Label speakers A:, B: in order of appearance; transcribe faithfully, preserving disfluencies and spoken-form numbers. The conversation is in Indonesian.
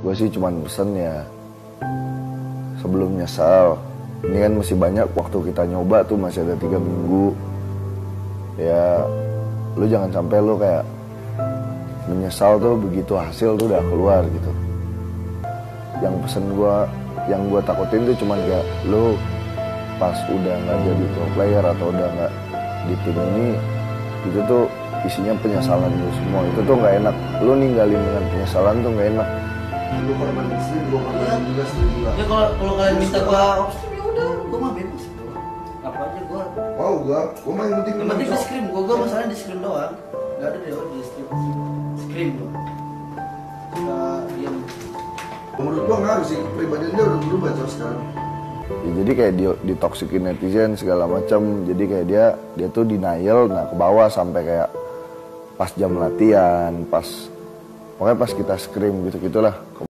A: gue sih cuman pesen ya, sebelum nyesal, ini kan masih banyak waktu kita nyoba tuh, masih ada tiga minggu. Ya, lu jangan sampai lu kayak menyesal tuh begitu hasil tuh udah keluar gitu. Yang pesen gue, yang gue takutin tuh cuman kayak lu pas udah nggak jadi pro player atau udah nggak di tim ini, itu tuh isinya penyesalan lu semua. Itu tuh nggak enak. Lu ninggalin dengan penyesalan tuh nggak enak.
B: Lu kalau main stream, gua main juga stream juga.
C: Ya kalau kalau kalian minta gua off stream ya udah, gua mah bebas. Apa aja gua.
B: Wow, gua, gua main penting.
C: Yang penting di scrim, gua gua masalahnya di scrim doang. Enggak ada deh di stream. Scrim doang. Kita diam.
B: Menurut gua ngaruh sih, kepribadian dia udah berubah terus sekarang.
A: Ya, jadi kayak di, ditoksikin netizen segala macam. Jadi kayak dia dia tuh denial, nah ke bawah sampai kayak pas jam latihan, pas pokoknya pas kita scrim gitu gitulah.